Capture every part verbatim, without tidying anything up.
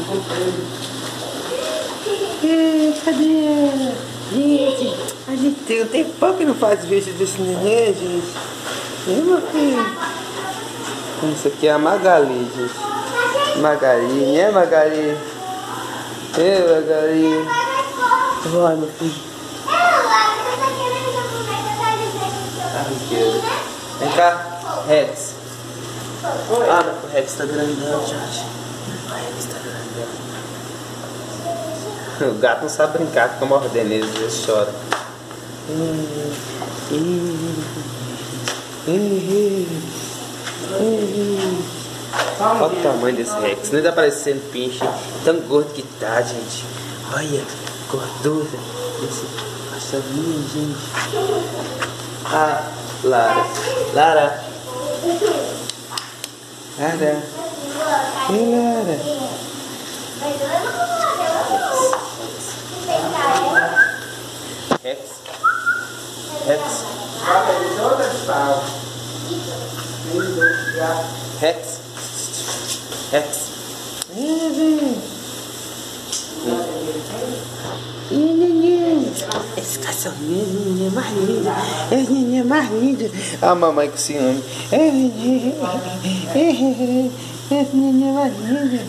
E, cadê ela? Gente, a gente tem um tempão que não faz vídeo desse neném, gente. E, meu filho? Isso aqui é a Magali, gente. Magali, né, Magali? Ei, Magali. Vai, meu filho. Vem cá, Rex. Ah, o Rex tá grandão, gente. O Rex tá grandão. O gato não sabe brincar, fica mordendo ele, às vezes chora. Olha o tamanho desse Rex, nem tá parecendo pinche. Tão gordo que tá, gente. Olha, gordura desse passarinho, gente. Ah, Lara, Lara, Lara, e Lara. Rex, Rex, Rex, Rex. Esse cachorrinho é mais lindo, esse neném é mais lindo. A mamãe com ciúme. Esse neném é mais lindo.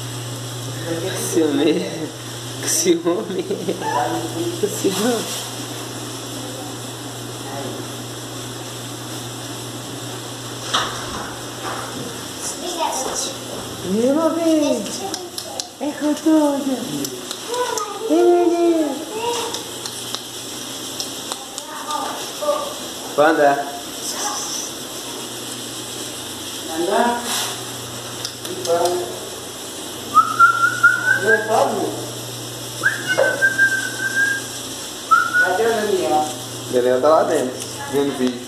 Ciúme, ciúme, ciúme. Meu bem, é com tudo. Panda. Anda. Cadê o Daniel? O Daniel tá lá dentro, vendo vídeo.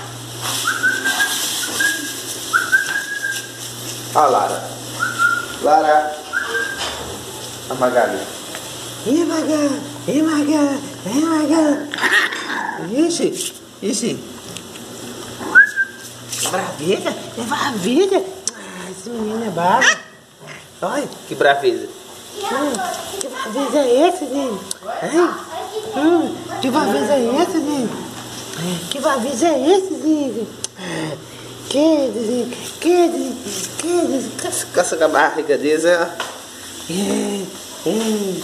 Ah, Lara. Lara. A Magali. Ih, Magali. Ih, Magali. Ih, Magali. Ixi. Ixi. Braveza? É braveza? Ah, esse menino é bravo. Olha, que braveza. Hum, que braveza é essa, gente? Hum, que braveza é essa, gente? Que braveza é essa, gente? Que, gente? Que, gente? Que, gente? Caça com a barriga deles, ó. É, é.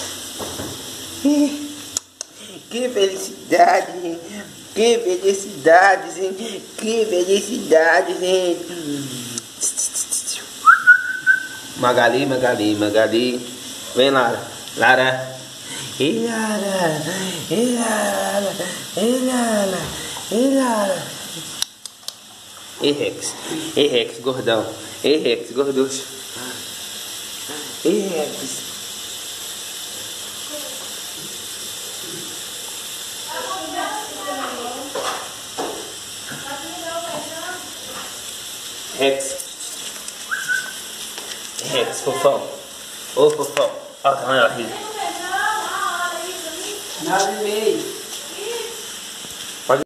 Que felicidade, gente. Que felicidade, gente. Que felicidade, gente. Magali, Magali, Magali. Vem, Lara. Lara. Ei, Lara. Ei, Lara. Ei, Lara. Ei, Lara. Ei, Rex. Ei, Rex, gordão. Ei, Rex, gorducho. Ei, Rex. Rex. Rex, fofão. Ô, fofão. Olha o tamanho da barriga. Nove e meio.